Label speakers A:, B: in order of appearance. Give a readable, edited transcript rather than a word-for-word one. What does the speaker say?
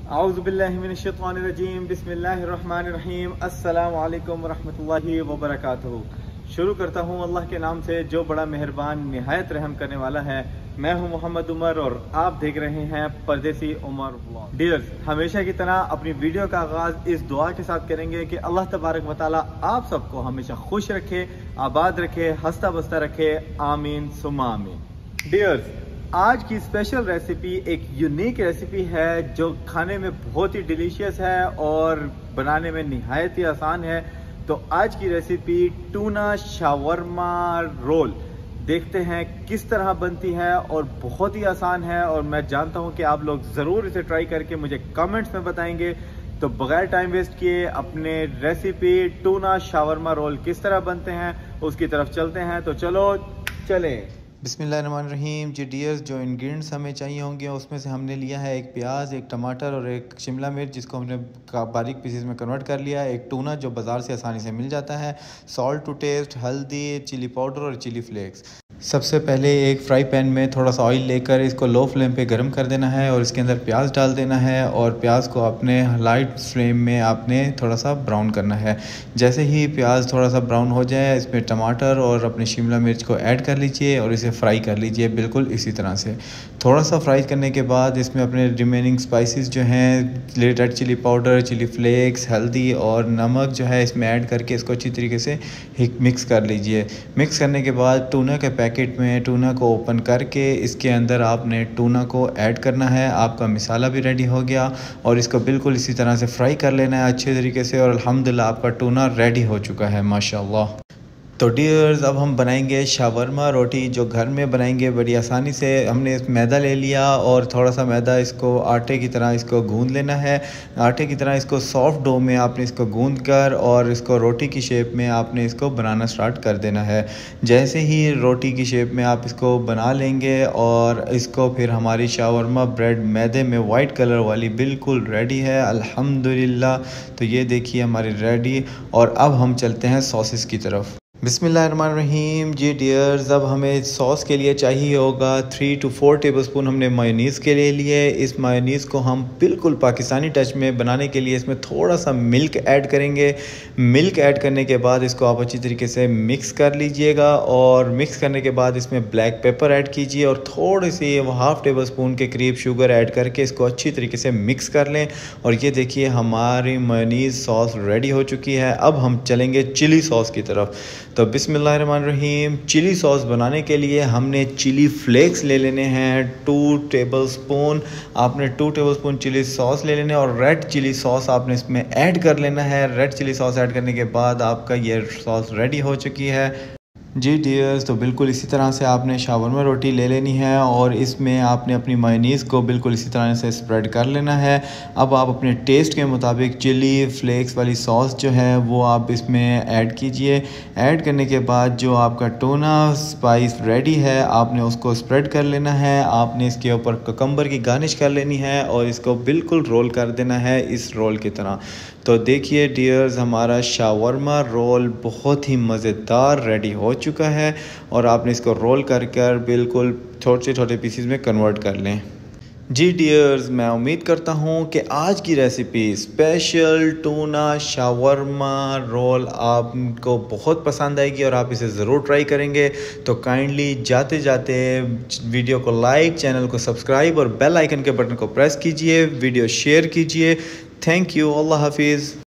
A: आऊज़ुबिल्लाहिमिनश्शैतानिर्रजीम बिस्मिल्लाहिर्रहमानिर्रहीम अस्सलामु अलैकुम वरहमतुल्लाहि वबरकातुहू। शुरू करता हूँ अल्लाह के नाम से जो बड़ा मेहरबान निहायत रहम करने वाला है। मैं हूँ मोहम्मद उमर और आप देख रहे हैं परदेसी उमर व्लॉग। डियर्स, हमेशा की तरह अपनी वीडियो का आगाज इस दुआ के साथ करेंगे कि अल्लाह तबारक व तआला आप सबको हमेशा खुश रखे, आबाद रखे, हंसता बसता रखे, आमीन सुम्मा आमीन। डियर्स, आज की स्पेशल रेसिपी एक यूनिक रेसिपी है जो खाने में बहुत ही डिलीशियस है और बनाने में निहायत ही आसान है। तो आज की रेसिपी टूना शावरमा रोल, देखते हैं किस तरह बनती है और बहुत ही आसान है और मैं जानता हूं कि आप लोग ज़रूर इसे ट्राई करके मुझे कमेंट्स में बताएंगे। तो बगैर टाइम वेस्ट किए अपने रेसिपी टूना शावरमा रोल किस तरह बनते हैं उसकी तरफ चलते हैं। तो चलो चलें।
B: बिस्मिल्लाहिर्रहमानिर्रहीम। जी डियर्स, जो इंग्रेडिएंट्स हमें चाहिए होंगे उसमें से हमने लिया है एक प्याज, एक टमाटर और एक शिमला मिर्च जिसको हमने बारीक पीसेस में कन्वर्ट कर लिया है, एक टूना जो बाज़ार से आसानी से मिल जाता है, सॉल्ट टू टेस्ट, हल्दी, चिली पाउडर और चिली फ्लेक्स। सबसे पहले एक फ्राई पैन में थोड़ा सा ऑयल लेकर इसको लो फ्लेम पे गर्म कर देना है और इसके अंदर प्याज डाल देना है और प्याज को अपने लाइट फ्लेम में आपने थोड़ा सा ब्राउन करना है। जैसे ही प्याज थोड़ा सा ब्राउन हो जाए इसमें टमाटर और अपने शिमला मिर्च को ऐड कर लीजिए और इसे फ्राई कर लीजिए बिल्कुल इसी तरह से। थोड़ा सा फ्राई करने के बाद इसमें अपने रिमेनिंग स्पाइसेस जो हैं, red chilli powder, chilli flakes, हल्दी और नमक जो है इसमें ऐड करके इसको अच्छी तरीके से मिक्स कर लीजिए। मिक्स करने के बाद टूना के पैकेट में टूना को ओपन करके इसके अंदर आपने टूना को ऐड करना है। आपका मसाला भी रेडी हो गया और इसको बिल्कुल इसी तरह से फ्राई कर लेना है अच्छे तरीके से और अल्हम्दुलिल्लाह आपका टूना रेडी हो चुका है माशाल्लाह। तो डियर्स, अब हम बनाएंगे शावरमा रोटी जो घर में बनाएंगे बड़ी आसानी से। हमने मैदा ले लिया और थोड़ा सा मैदा इसको आटे की तरह इसको गूंद लेना है। आटे की तरह इसको सॉफ्ट डो में आपने इसको गूंद कर और इसको रोटी की शेप में आपने इसको बनाना स्टार्ट कर देना है। जैसे ही रोटी की शेप में आप इसको बना लेंगे और इसको फिर हमारी शावरमा ब्रेड मैदे में वाइट कलर वाली बिल्कुल रेडी है अल्हम्दुलिल्लाह। तो ये देखिए हमारी रेडी। और अब हम चलते हैं सॉसेस की तरफ। बिस्मिल्लाहिर्रहमानिर्रहीम। जी डियर्स, अब हमें सॉस के लिए चाहिए होगा 3 to 4 टेबलस्पून हमने मायोनीज़ के लिए लिए। इस मायोनीज़ को हम बिल्कुल पाकिस्तानी टच में बनाने के लिए इसमें थोड़ा सा मिल्क ऐड करेंगे। मिल्क ऐड करने के बाद इसको आप अच्छी तरीके से मिक्स कर लीजिएगा और मिक्स करने के बाद इसमें ब्लैक पेपर ऐड कीजिए और थोड़ी सी 1/2 टेबलस्पून के करीब शुगर ऐड करके इसको अच्छी तरीके से मिक्स कर लें। और ये देखिए हमारी मायोनीज़ सॉस रेडी हो चुकी है। अब हम चलेंगे चिली सॉस की तरफ। तो बिस्मिल्लाहिर्रहमानिर्रहीम, चिली सॉस बनाने के लिए हमने चिली फ्लेक्स ले लेने हैं 2 टेबलस्पून। आपने 2 टेबलस्पून चिली सॉस ले लेने और रेड चिली सॉस आपने इसमें ऐड कर लेना है। रेड चिली सॉस ऐड करने के बाद आपका ये सॉस रेडी हो चुकी है। जी डियर्स, तो बिल्कुल इसी तरह से आपने शावरमा रोटी ले लेनी है और इसमें आपने अपनी मायोनीज़ को बिल्कुल इसी तरह से स्प्रेड कर लेना है। अब आप अपने टेस्ट के मुताबिक चिली फ्लेक्स वाली सॉस जो है वो आप इसमें ऐड कीजिए। ऐड करने के बाद जो आपका टूना स्पाइस रेडी है आपने उसको स्प्रेड कर लेना है। आपने इसके ऊपर ककम्बर की गार्निश कर लेनी है और इसको बिल्कुल रोल कर देना है इस रोल की तरह। तो देखिए डियर्स, हमारा शावरमा रोल बहुत ही मज़ेदार रेडी हो चुका है और आपने इसको रोल कर कर बिल्कुल छोटे छोटे पीसेस में कन्वर्ट कर लें। जी डियर्स, मैं उम्मीद करता हूँ कि आज की recipe special tuna shawarma roll आपको बहुत पसंद आएगी और आप इसे ज़रूर ट्राई करेंगे। तो काइंडली जाते जाते वीडियो को लाइक, चैनल को सब्सक्राइब और बेल आइकन के बटन को प्रेस कीजिए, वीडियो शेयर कीजिए। Thank you. अल्लाह हाफिज़।